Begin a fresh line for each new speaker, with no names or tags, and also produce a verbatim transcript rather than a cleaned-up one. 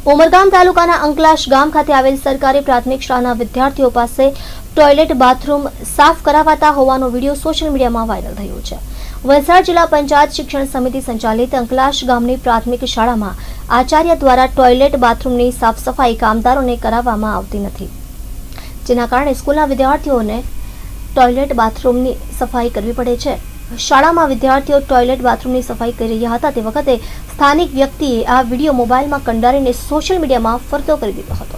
ઉમરગામ તાલુકાના અંકલાશ ગામ ખાતે આવેલ સરકારી પ્રાથમિક શાળાના વિદ્યાર્થીઓ પાસે ટોયલેટ બાથરૂમ સાફ કરાવાતા હોવાનો વિડીયો સોશિયલ મીડિયામાં વાયરલ થયો છે। વલસાડ જિલ્લા પંચાયત શિક્ષણ સમિતિ સંચાલિત અંકલાશ ગામની પ્રાથમિક શાળામાં આચાર્ય દ્વારા ટોયલેટ બાથરૂમની સાફ સફાઈ કામદારોને કરાવવામાં આવતી નથી, જેના કારણે સ્કૂલના વિદ્યાર્થીઓને ટોયલેટ બાથરૂમની સફાઈ કરવી પડે છે। શાળામાં વિદ્યાર્થીઓ ટોયલેટ બાથરૂમની સફાઈ કરી રહ્યા હતા તે વખતે સ્થાનિક વ્યક્તિએ આ વિડીયો મોબાઈલમાં કંડારીને સોશિયલ મીડિયામાં ફરતો કરી દીધો હતો।